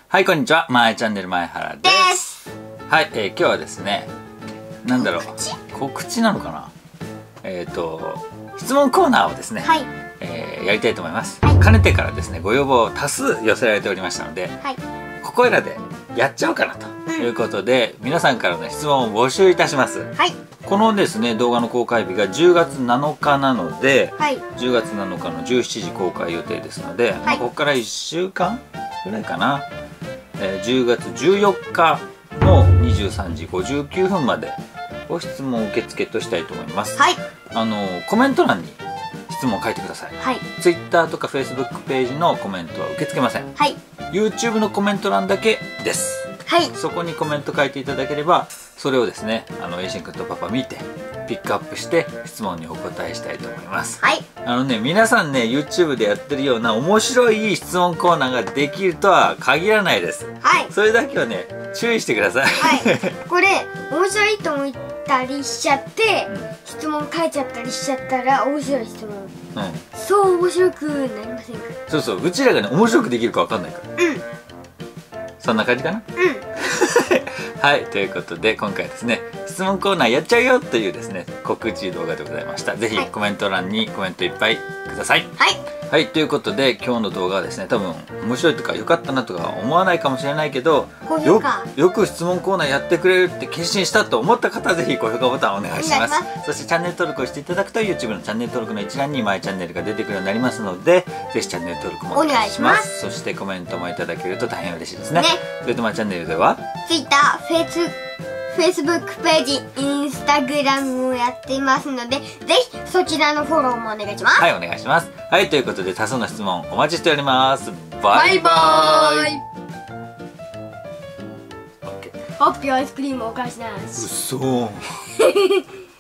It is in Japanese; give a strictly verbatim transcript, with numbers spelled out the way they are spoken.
はい、こんにちは。まえチャンネル前原です。はい、えー、今日はですね、なんだろう、告知なのかな。えっ、ー、と質問コーナーをですね、はい、えー、やりたいと思います。はい、かねてからですね、ご要望多数寄せられておりましたので、はい、ここいらでやっちゃおうかなということで、うん、皆さんからの質問を募集いたします。はい、このですね動画の公開日がじゅうがつなのかなので、はい、じゅうがつなのかのじゅうしちじ公開予定ですので、はい、まあここからいっしゅうかんぐらいかな。えー、じゅうがつじゅうよっかのにじゅうさんじごじゅうきゅうふんまでご質問受付としたいと思います。はい、あのコメント欄に質問を書いてください。はい、Twitter とか Facebook ページのコメントは受け付けません。はい、YouTube のコメント欄だけです。はい、そこにコメント書いていただければ、それをですね、あのエイシンくんとパパ見てピックアップして質問にお答えしたいと思います。はい、あのね、皆さんね YouTube でやってるような面白い質問コーナーができるとは限らないです。はい、それだけはね注意してください。はい、 これ面白いと思ったりしちゃって、うん、質問書いちゃったりしちゃったら面白い質問、うん、そう面白くなりませんか。 そうそう、うちらがね面白くできるかわかんないから。うん、そんな感じかな。うん。はい、ということで今回はですね、質問コーナーやっちゃうよというですね告知動画でございました。ぜひコメント欄にコメントいっぱいください。はい、はい、ということで今日の動画はですね、多分面白いとか良かったなとか思わないかもしれないけど、よよく質問コーナーやってくれるって決心したと思った方はぜひ高評価ボタンをお願いします。そしてチャンネル登録をしていただくと YouTube のチャンネル登録の一覧にマイチャンネルが出てくるようになりますので、ぜひチャンネル登録もお願いします。そしてコメントもいただけると大変嬉しいですね。ね、それとマイチャンネルでは Twitter、Facebook ページ、Instagram をやっていますので、ぜひそちらのフォローもお願いします。 はい、お願いします。はい、ということで多数の質問お待ちしております。バイバイ。 バイバイ。ホッピーアイスクリームお返しなし。 うそー